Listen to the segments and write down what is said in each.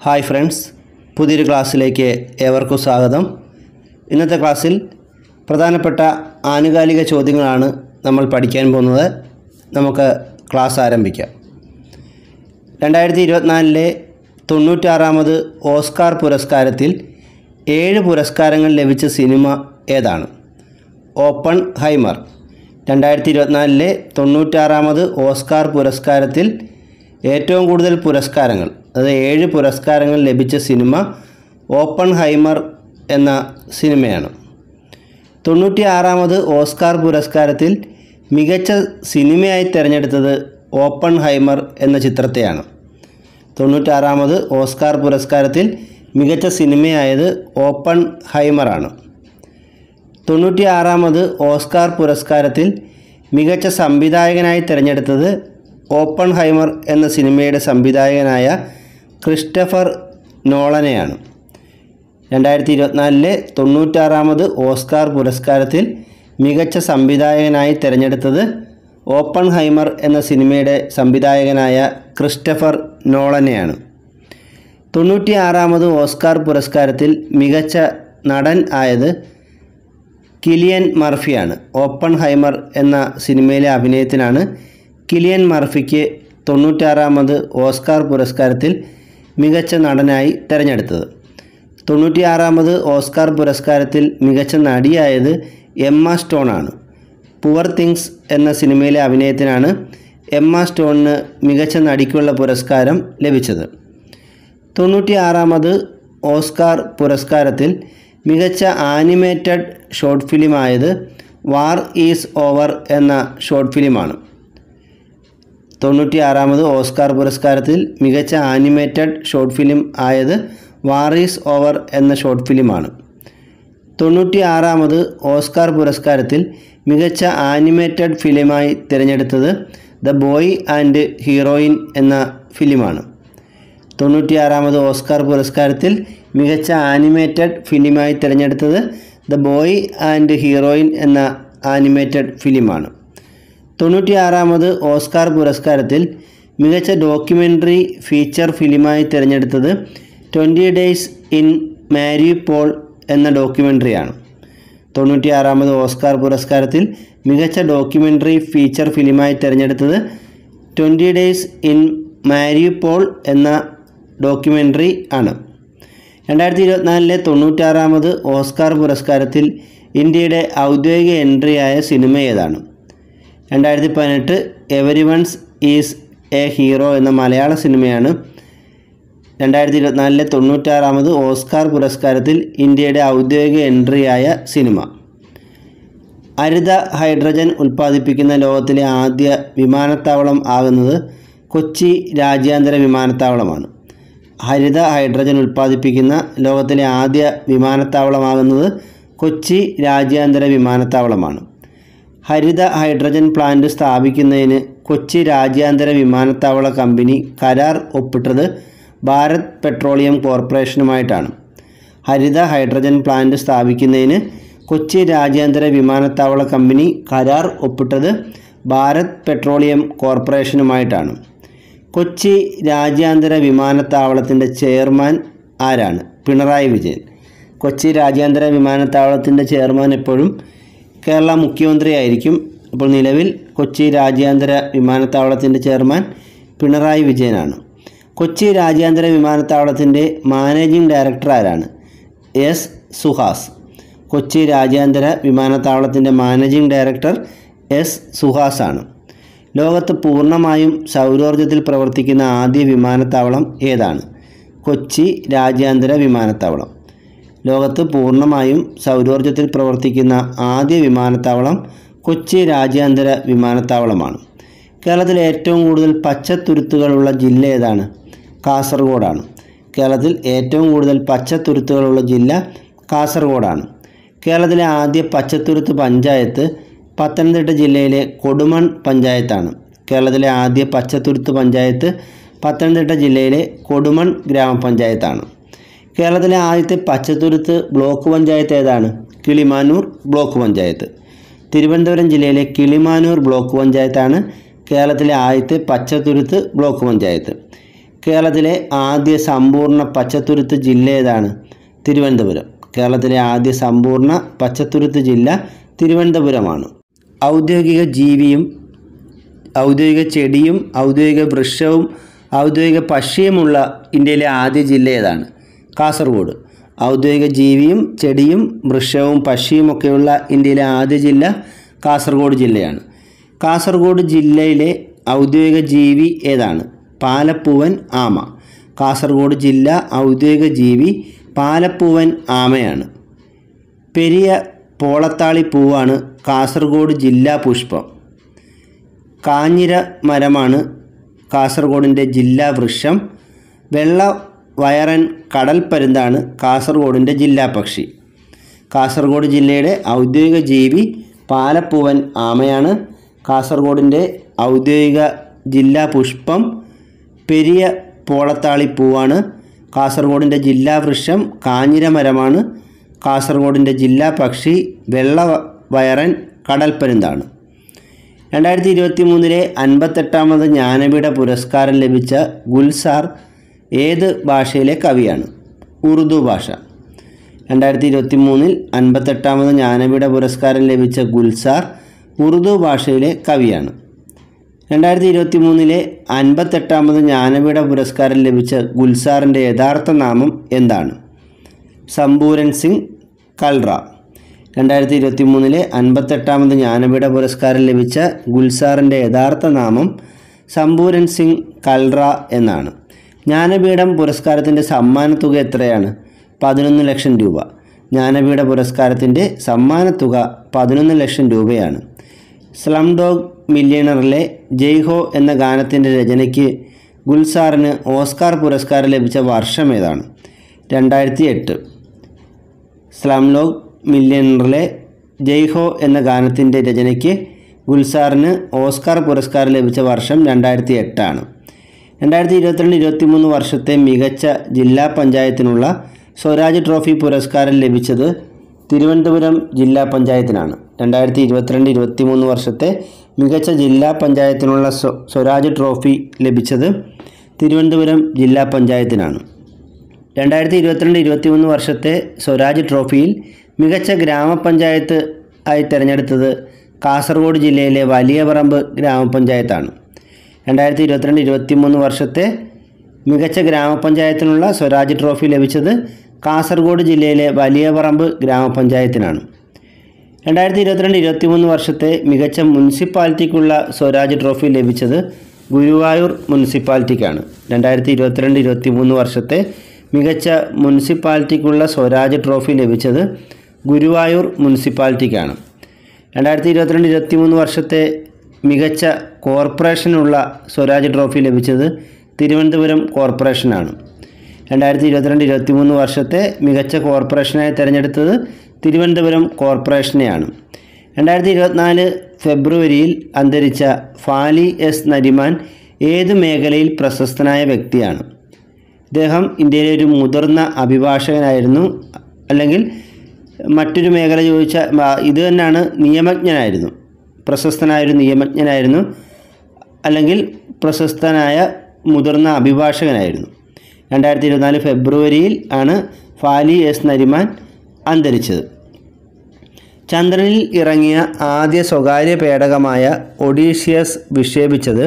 Hi friends, പുതിയൊരു ക്ലാസ്സിലേക്ക് ഏവർക്കും സ്വാഗതം. ഇന്നത്തെ ക്ലാസ്സിൽ പ്രധാനപ്പെട്ട ആനുകാലിക ചോദ്യങ്ങളാണ് നമ്മൾ പഠിക്കാൻ പോകുന്നത്. നമുക്ക് ക്ലാസ് ആരംഭിക്കാം. 2024 96ാമത് ഓസ്കാർ പുരസ്കാരത്തിൽ 7 പുരസ്കാരങ്ങൾ ലഭിച്ച സിനിമ ഏതാണ്? ഓപ്പൺ ഹൈമർ. 2024 96ാമത് ഓസ്കാർ പുരസ്കാരത്തിൽ ഏറ്റവും കൂടുതൽ പുരസ്കാരങ്ങൾ, അത് 7 പുരസ്കാരങ്ങൾ ലഭിച്ച സിനിമ ഓപ്പൺ ഹൈമർ എന്ന സിനിമയാണ്. 96ാമത് ഓസ്കാർ പുരസ്കാരത്തിൽ മികച്ച സിനിമയായി തിരഞ്ഞെടുത്തത് ഓപ്പൺ ഹൈമർ എന്ന ചിത്രത്തെയാണ്. 96ാമത് ഓസ്കാർ പുരസ്കാരത്തിൽ മികച്ച സിനിമയായത് ഓപ്പൺ ഹൈമറാണ്. 96ാമത് ഓസ്കാർ പുരസ്കാരത്തിൽ മികച്ച സംവിധായകനായി തിരഞ്ഞെടുത്തത് ഓപ്പൺ ഹൈമർ എന്ന സിനിമയുടെ സംവിധായകനായ ക്രിസ്റ്റഫർ നോളനെയാണ്. 2024 96ാമത് ഓസ്കാർ പുരസ്കാരത്തിൽ മികച്ച സംവിധായകനായി തിരഞ്ഞെടുത്തത് ഓപ്പൺ ഹൈമർ എന്ന സിനിമയുടെ സംവിധായകനായ ക്രിസ്റ്റഫർ നോളനെയാണ്. 96ാമത് ഓസ്കാർ പുരസ്കാരത്തിൽ മികച്ച നടൻ ആയത് കിലിയൻ മർഫിയാണ്. ഓപ്പൺ ഹൈമർ എന്ന സിനിമയിലെ അഭിനയത്തിനാണ് കിലിയൻ മർഫിക്ക് 96ാമത് ഓസ്കാർ പുരസ്കാരത്തിൽ മികച്ച നടനായി തിരഞ്ഞെടുത്തത്. 96ാമത് ഓസ്കാർ പുരസ്കാരത്തിൽ മികച്ച നടിയായത് എമ്മ സ്റ്റോണാണ്. പുവർ തിങ്സ് എന്ന സിനിമയിലെ അഭിനയത്തിനാണ് എമ്മ സ്റ്റോണിന് മികച്ച നടിക്കുള്ള പുരസ്കാരം ലഭിച്ചത്. 96ാമത് ഓസ്കാർ പുരസ്കാരത്തിൽ മികച്ച ആനിമേറ്റഡ് ഷോർട്ട് ഫിലിമായത് വാർ ഈസ് ഓവർ എന്ന ഷോർട്ട് ഫിലിമാണ്. 96ാമത് ഓസ്കാർ പുരസ്കാരത്തിൽ മികച്ച ആനിമേറ്റഡ് ഷോർട്ട് ഫിലിം ആയത് വാർ ഈസ് ഓവർ എന്ന ഷോർട്ട് ഫിലിമാണ്. 96ാമത് ഓസ്കാർ പുരസ്കാരത്തിൽ മികച്ച ആനിമേറ്റഡ് ഫിലിമായി തിരഞ്ഞെടുത്തത് ദ ബോയ് ആൻഡ് ഹീറോയിൻ എന്ന ഫിലിമാണ്. 96ാമത് ഓസ്കാർ പുരസ്കാരത്തിൽ മികച്ച ആനിമേറ്റഡ് ഫിലിമായി തിരഞ്ഞെടുത്തത് ദ ബോയ് ആൻഡ് ഹീറോയിൻ എന്ന ആനിമേറ്റഡ് ഫിലിമാണ്. 96ാമത് ഓസ്കാർ പുരസ്കാരത്തിൽ മികച്ച ഡോക്യുമെൻ്ററി ഫീച്ചർ ഫിലിമായി തിരഞ്ഞെടുത്തത് 20 ഡേയ്സ് ഇൻ മാരിപോൾ എന്ന ഡോക്യുമെൻ്ററിയാണ്. 96ാമത് ഓസ്കാർ പുരസ്കാരത്തിൽ മികച്ച ഡോക്യുമെൻ്ററി ഫീച്ചർ ഫിലിമായി തിരഞ്ഞെടുത്തത് 20 ഡേയ്സ് ഇൻ മാരിപോൾ എന്ന ഡോക്യുമെൻ്ററി ആണ്. 2024 96ാമത് ഓസ്കാർ പുരസ്കാരത്തിൽ ഇന്ത്യയുടെ ഔദ്യോഗിക എൻട്രിയായ സിനിമ ഏതാണ്? 2018 എവരിവൺസ് ഈസ് എ ഹീറോ എന്ന മലയാള സിനിമയാണ് 2024 96ാമത് ഓസ്കാർ പുരസ്കാരത്തിൽ ഇന്ത്യയുടെ ഔദ്യോഗിക എൻട്രിയായ സിനിമ. ഹരിത ഹൈഡ്രജൻ ഉൽപ്പാദിപ്പിക്കുന്ന ലോകത്തിലെ ആദ്യ വിമാനത്താവളം ആകുന്നത് കൊച്ചി രാജ്യാന്തര വിമാനത്താവളമാണ്. ഹരിത ഹൈഡ്രജൻ ഉൽപ്പാദിപ്പിക്കുന്ന ലോകത്തിലെ ആദ്യ വിമാനത്താവളമാകുന്നത് കൊച്ചി രാജ്യാന്തര വിമാനത്താവളമാണ്. ഹരിത ഹൈഡ്രജൻ പ്ലാന്റ് സ്ഥാപിക്കുന്നതിന് കൊച്ചി രാജ്യാന്തര വിമാനത്താവള കമ്പനി കരാർ ഒപ്പിട്ടത് ഭാരത് പെട്രോളിയം കോർപ്പറേഷനുമായിട്ടാണ്. ഹരിത ഹൈഡ്രജൻ പ്ലാന്റ് സ്ഥാപിക്കുന്നതിന് കൊച്ചി രാജ്യാന്തര വിമാനത്താവള കമ്പനി കരാർ ഒപ്പിട്ടത് ഭാരത് പെട്രോളിയം കോർപ്പറേഷനുമായിട്ടാണ്. കൊച്ചി രാജ്യാന്തര വിമാനത്താവളത്തിൻ്റെ ചെയർമാൻ ആരാണ്? പിണറായി വിജയൻ. കൊച്ചി രാജ്യാന്തര വിമാനത്താവളത്തിൻ്റെ ചെയർമാൻ എപ്പോഴും കേരള മുഖ്യമന്ത്രിയായിരിക്കും. അപ്പോൾ നിലവിൽ കൊച്ചി രാജ്യാന്തര വിമാനത്താവളത്തിൻ്റെ ചെയർമാൻ പിണറായി വിജയനാണ്. കൊച്ചി രാജ്യാന്തര വിമാനത്താവളത്തിൻ്റെ മാനേജിംഗ് ഡയറക്ടർ ആരാണ്? എസ് സുഹാസ്. കൊച്ചി രാജ്യാന്തര വിമാനത്താവളത്തിൻ്റെ മാനേജിംഗ് ഡയറക്ടർ എസ് സുഹാസ് ആണ്. ലോകത്ത് പൂർണ്ണമായും സൗരോർജ്ജത്തിൽ പ്രവർത്തിക്കുന്ന ആദ്യ വിമാനത്താവളം ഏതാണ്? കൊച്ചി രാജ്യാന്തര വിമാനത്താവളം. ലോകത്ത് പൂർണ്ണമായും സൗരോർജ്ജത്തിൽ പ്രവർത്തിക്കുന്ന ആദ്യ വിമാനത്താവളം കൊച്ചി രാജ്യാന്തര വിമാനത്താവളമാണ്. കേരളത്തിൽ ഏറ്റവും കൂടുതൽ പച്ചത്തുരുത്തുകളുള്ള ജില്ല ഏതാണ്? കാസർഗോഡാണ്. കേരളത്തിൽ ഏറ്റവും കൂടുതൽ പച്ചത്തുരുത്തുകളുള്ള ജില്ല കാസർഗോഡാണ്. കേരളത്തിലെ ആദ്യ പച്ചത്തുരുത്ത് പഞ്ചായത്ത് പത്തനംതിട്ട ജില്ലയിലെ കൊടുമൺ പഞ്ചായത്താണ്. കേരളത്തിലെ ആദ്യ പച്ചത്തുരുത്ത് പഞ്ചായത്ത് പത്തനംതിട്ട ജില്ലയിലെ കൊടുമൺ ഗ്രാമപഞ്ചായത്താണ്. കേരളത്തിലെ ആദ്യത്തെ പച്ചത്തുരുത്ത് ബ്ലോക്ക് പഞ്ചായത്ത് ഏതാണ്? കിളിമാനൂർ ബ്ലോക്ക് പഞ്ചായത്ത്. തിരുവനന്തപുരം ജില്ലയിലെ കിളിമാനൂർ ബ്ലോക്ക് പഞ്ചായത്താണ് കേരളത്തിലെ ആദ്യത്തെ പച്ചത്തുരുത്ത് ബ്ലോക്ക് പഞ്ചായത്ത്. കേരളത്തിലെ ആദ്യ സമ്പൂർണ്ണ പച്ചത്തുരുത്ത് ജില്ല ഏതാണ്? തിരുവനന്തപുരം. കേരളത്തിലെ ആദ്യ സമ്പൂർണ്ണ പച്ചത്തുരുത്ത് ജില്ല തിരുവനന്തപുരമാണ്. ഔദ്യോഗിക ജീവിയും ഔദ്യോഗിക ചെടിയും ഔദ്യോഗിക വൃക്ഷവും ഔദ്യോഗിക പക്ഷിയുമുള്ള ഇന്ത്യയിലെ ആദ്യ ജില്ല ഏതാണ്? കാസർഗോഡ്. ഔദ്യോഗിക ജീവിയും ചെടിയും വൃക്ഷവും പക്ഷിയുമൊക്കെയുള്ള ഇന്ത്യയിലെ ആദ്യ ജില്ല കാസർഗോഡ് ജില്ലയാണ്. കാസർഗോഡ് ജില്ലയിലെ ഔദ്യോഗിക ജീവി ഏതാണ്? പാലപ്പൂവൻ ആമ. കാസർഗോഡ് ജില്ല ഔദ്യോഗിക ജീവി പാലപ്പൂവൻ ആമയാണ്. പെരിയ പോളത്താളി പൂവാണ് കാസർഗോഡ് ജില്ലാ പുഷ്പം. കാഞ്ഞിര മരമാണ് കാസർഗോഡിൻ്റെ ജില്ലാ വൃക്ഷം. വെള്ള വയറൻ കടൽപ്പരുന്താണ് കാസർഗോഡിൻ്റെ ജില്ലാ പക്ഷി. കാസർഗോഡ് ജില്ലയുടെ ഔദ്യോഗിക ജീവി പാലപ്പൂവൻ ആമയാണ്. കാസർഗോഡിൻ്റെ ഔദ്യോഗിക ജില്ലാ പുഷ്പം പെരിയ പോളത്താളി പൂവാണ്. കാസർഗോഡിൻ്റെ ജില്ലാ വൃക്ഷം കാഞ്ഞിര മരമാണ്. കാസർഗോഡിൻ്റെ ജില്ലാ പക്ഷി വെള്ള വയറൻ കടൽപ്പരുന്താണ്. 2023 58ാമത് ജ്ഞാനപീഠ പുരസ്കാരം ലഭിച്ച ഗുൽസാർ ഏത് ഭാഷയിലെ കവിയാണ്? ഉറുദു ഭാഷ. 2023 58ാമത് ജ്ഞാനപീഠ പുരസ്കാരം ലഭിച്ച ഗുൽസാർ ഉറുദു ഭാഷയിലെ കവിയാണ്. 2023 58ാമത് ജ്ഞാനപീഠ പുരസ്കാരം ലഭിച്ച ഗുൽസാറിൻ്റെ യഥാർത്ഥ നാമം എന്താണ്? സമ്പൂരൻ സിംഗ് കൽറ. 2023 58ാമത് ജ്ഞാനപീഠ പുരസ്കാരം ലഭിച്ച ഗുൽസാറിൻ്റെ യഥാർത്ഥ നാമം സമ്പൂരൻ സിംഗ് കൽറ എന്നാണ്. ജ്ഞാനപീഠം പുരസ്കാരത്തിൻ്റെ സമ്മാനത്തുക എത്രയാണ്? 11 ലക്ഷം രൂപ. ജ്ഞാനപീഠ പുരസ്കാരത്തിൻ്റെ സമ്മാനത്തുക 11 ലക്ഷം രൂപയാണ്. സ്ലം ഡോഗ് മില്യണറിലെ ജയ് ഹോ എന്ന ഗാനത്തിൻ്റെ രചനയ്ക്ക് ഗുൽസാറിന് ഓസ്കാർ പുരസ്കാരം ലഭിച്ച വർഷം ഏതാണ്? 2008. സ്ലം ഡോഗ് മില്യണറിലെ ജയ് ഹോ എന്ന ഗാനത്തിൻ്റെ രചനയ്ക്ക് ഗുൽസാറിന് ഓസ്കാർ പുരസ്കാരം ലഭിച്ച വർഷം 2008 ആണ്. 2022-23 വർഷത്തെ മികച്ച ജില്ലാ പഞ്ചായത്തിനുള്ള സ്വരാജ് ട്രോഫി പുരസ്കാരം ലഭിച്ചത് തിരുവനന്തപുരം ജില്ലാ പഞ്ചായത്തിനാണ്. 2022-23 വർഷത്തെ മികച്ച ജില്ലാ പഞ്ചായത്തിനുള്ള സ്വരാജ് ട്രോഫി ലഭിച്ചത് തിരുവനന്തപുരം ജില്ലാ പഞ്ചായത്തിനാണ്. 2022-23 വർഷത്തെ സ്വരാജ് ട്രോഫിയിൽ മികച്ച ഗ്രാമപഞ്ചായത്ത് ആയി തിരഞ്ഞെടുത്തത് കാസർഗോഡ് ജില്ലയിലെ വലിയ പറമ്പ് ഗ്രാമപഞ്ചായത്താണ്. 2022-23 വർഷത്തെ മികച്ച ഗ്രാമപഞ്ചായത്തിനുള്ള സ്വരാജ് ട്രോഫി ലഭിച്ചത് കാസർഗോഡ് ജില്ലയിലെ വലിയ പറമ്പ് ഗ്രാമപഞ്ചായത്തിനാണ്. 2022-23 വർഷത്തെ മികച്ച മുനിസിപ്പാലിറ്റിക്കുള്ള സ്വരാജ് ട്രോഫി ലഭിച്ചത് ഗുരുവായൂർ മുനിസിപ്പാലിറ്റിക്കാണ്. 2022-23 വർഷത്തെ മികച്ച മുനിസിപ്പാലിറ്റിക്കുള്ള സ്വരാജ് ട്രോഫി ലഭിച്ചത് ഗുരുവായൂർ മുനിസിപ്പാലിറ്റിക്കാണ്. 2022-23 വർഷത്തെ മികച്ച കോർപ്പറേഷനുള്ള സ്വരാജ് ട്രോഫി ലഭിച്ചത് തിരുവനന്തപുരം കോർപ്പറേഷനാണ്. 2022-23 വർഷത്തെ മികച്ച കോർപ്പറേഷനായി തിരഞ്ഞെടുത്തത് തിരുവനന്തപുരം കോർപ്പറേഷനെയാണ്. 2024 ഫെബ്രുവരിയിൽ അന്തരിച്ച ഫാലി എസ് നരിമാൻ ഏതു മേഖലയിൽ പ്രശസ്തനായ വ്യക്തിയാണ്? ഇദ്ദേഹം ഇന്ത്യയിലെ ഒരു മുതിർന്ന അഭിഭാഷകനായിരുന്നു. അല്ലെങ്കിൽ മറ്റൊരു മേഖല ചോദിച്ചാൽ ഇത് തന്നെയാണ്, നിയമജ്ഞനായിരുന്നു. പ്രശസ്തനായൊരു നിയമജ്ഞനായിരുന്നു, അല്ലെങ്കിൽ പ്രശസ്തനായ മുതിർന്ന അഭിഭാഷകനായിരുന്നു. 2024 ഫെബ്രുവരിയിൽ ആണ് ഫാലി എസ് നരിമാൻ അന്തരിച്ചത്. ചന്ദ്രനിൽ ഇറങ്ങിയ ആദ്യ സ്വകാര്യ പേടകമായ ഒഡീഷ്യസ് വിക്ഷേപിച്ചത്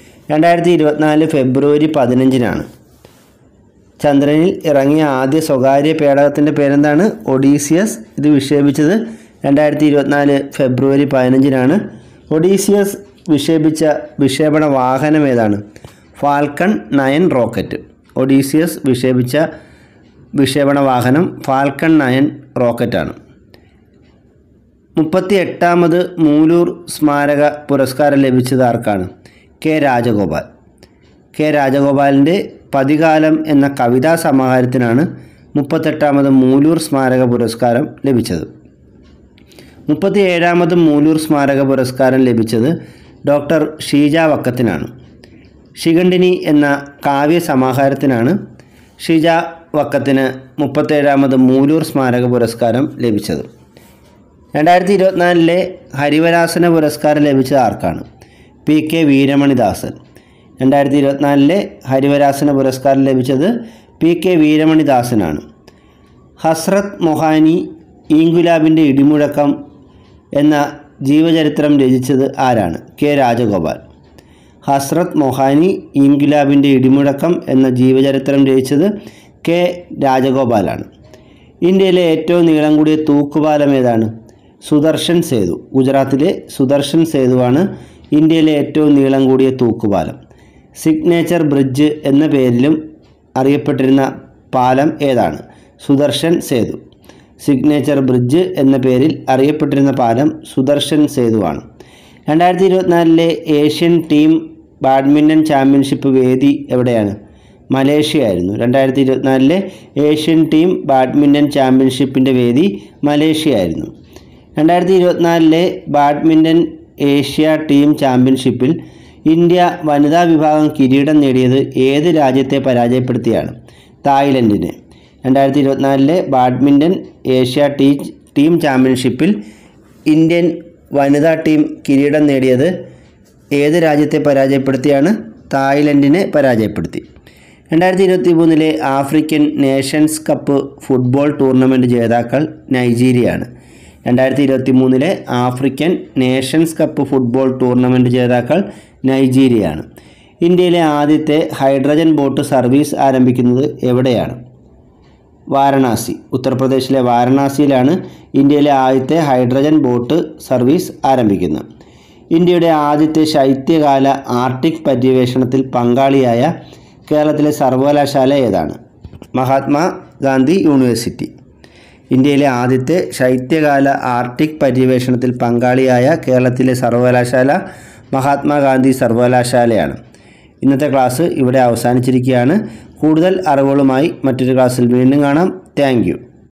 2024 ഫെബ്രുവരി 15-നാണ്. ചന്ദ്രനിൽ ഇറങ്ങിയ ആദ്യ സ്വകാര്യ പേടകത്തിൻ്റെ പേരെന്താണ്? ഒഡീസിയസ്. ഇത് വിക്ഷേപിച്ചത് 2024 ഫെബ്രുവരി 15-നാണ്. ഒഡീസിയസ് വിക്ഷേപിച്ച വിക്ഷേപണ വാഹനം ഏതാണ്? Falcon 9 rocket. ഒഡീസിയസ് വിക്ഷേപിച്ച വിക്ഷേപണ വാഹനം ഫാൽക്കൺ 9 റോക്കറ്റാണ്. 38ാമത് മൂലൂർ സ്മാരക പുരസ്കാരം ലഭിച്ചത് ആർക്കാണ്? കെ രാജഗോപാൽ. കെ രാജഗോപാലിൻ്റെ പതികാലം എന്ന കവിതാ സമാഹാരത്തിനാണ് 38ാമത് മൂലൂർ സ്മാരക പുരസ്കാരം ലഭിച്ചത്. 37ാമത് മൂലൂർ സ്മാരക പുരസ്കാരം ലഭിച്ചത് ഡോക്ടർ ഷീജ വക്കത്തിനാണ്. ശിഖണ്ഡിനി എന്ന കാവ്യ സമാഹാരത്തിനാണ് ഷീജ വക്കത്തിന് 37ാമത് മൂലൂർ സ്മാരക പുരസ്കാരം ലഭിച്ചത്. 2024 ഹരിവരാസന പുരസ്കാരം ലഭിച്ചത് ആർക്കാണ്? P K Veeramanidasan. 2024 ഹരിവരാസന പുരസ്കാരം ലഭിച്ചത് PK വീരമണിദാസനാണ്. ഹസ്രത്ത് മൊഹാനി ഈങ്കുലാബിൻ്റെ ഇടിമുഴക്കം എന്ന ജീവചരിത്രം രചിച്ചത് ആരാണ്? K രാജഗോപാൽ. ഹസ്രത്ത് മൊഹാനി ഈങ്കുലാബിൻ്റെ ഇടിമുഴക്കം എന്ന ജീവചരിത്രം രചിച്ചത് K രാജഗോപാലാണ്. ഇന്ത്യയിലെ ഏറ്റവും നീളം കൂടിയ തൂക്കുപാലം ഏതാണ്? സുദർശൻ സേതു. ഗുജറാത്തിലെ സുദർശൻ സേതുവാണ് ഇന്ത്യയിലെ ഏറ്റവും നീളം കൂടിയ തൂക്കുപാലം. സിഗ്നേച്ചർ ബ്രിഡ്ജ് എന്ന പേരിലും അറിയപ്പെട്ടിരുന്ന പാലം ഏതാണ്? സുദർശൻ സേതു. സിഗ്നേച്ചർ ബ്രിഡ്ജ് എന്ന പേരിൽ അറിയപ്പെട്ടിരുന്ന പാലം സുദർശൻ സേതുവാണ്. 2024 ഏഷ്യൻ ടീം ബാഡ്മിൻ്റൺ ചാമ്പ്യൻഷിപ്പ് വേദി എവിടെയാണ്? മലേഷ്യ ആയിരുന്നു. 2024 ഏഷ്യൻ ടീം ബാഡ്മിൻ്റൺ ചാമ്പ്യൻഷിപ്പിൻ്റെ വേദി മലേഷ്യ ആയിരുന്നു. 2024 ബാഡ്മിൻ്റൺ ഏഷ്യ ടീം ചാമ്പ്യൻഷിപ്പിൽ ഇന്ത്യ വനിതാ വിഭാഗം കിരീടം നേടിയത് ഏത് രാജ്യത്തെ പരാജയപ്പെടുത്തിയാണ്? തായ്ലൻഡിനെ. 2024 ബാഡ്മിൻ്റൺ ഏഷ്യ ടീം ചാമ്പ്യൻഷിപ്പിൽ ഇന്ത്യൻ വനിതാ ടീം കിരീടം നേടിയത് ഏത് രാജ്യത്തെ പരാജയപ്പെടുത്തിയാണ്? തായ്ലൻഡിനെ പരാജയപ്പെടുത്തി. 2023 African nations cup football tournament ജേതാക്കൾ നൈജീരിയയാണ്. 2023 African nations cup football tournament ജേതാക്കൾ നൈജീരിയയാണ്. ഇന്ത്യയിലെ ആദ്യത്തെ ഹൈഡ്രജൻ ബോട്ട് സർവീസ് ആരംഭിക്കുന്നത് എവിടെയാണ്? വാരണാസി. ഉത്തർപ്രദേശിലെ വാരണാസിയിലാണ് ഇന്ത്യയിലെ ആദ്യത്തെ ഹൈഡ്രജൻ ബോട്ട് സർവീസ് ആരംഭിക്കുന്നത്. ഇന്ത്യയുടെ ആദ്യത്തെ ശൈത്യകാല ആർട്ടിക് പര്യവേഷണത്തിൽ പങ്കാളിയായ കേരളത്തിലെ സർവകലാശാല ഏതാണ്? മഹാത്മാഗാന്ധി യൂണിവേഴ്സിറ്റി. ഇന്ത്യയിലെ ആദ്യത്തെ ശൈത്യകാല ആർട്ടിക് പര്യവേഷണത്തിൽ പങ്കാളിയായ കേരളത്തിലെ സർവകലാശാല മഹാത്മാഗാന്ധി സർവകലാശാലയാണ്. ഇന്നത്തെ ക്ലാസ് ഇവിടെ അവസാനിച്ചിരിക്കുകയാണ്. കൂടുതൽ അറിവുകളുമായി മറ്റൊരു ക്ലാസ്സിൽ വീണ്ടും കാണാം. Thank U.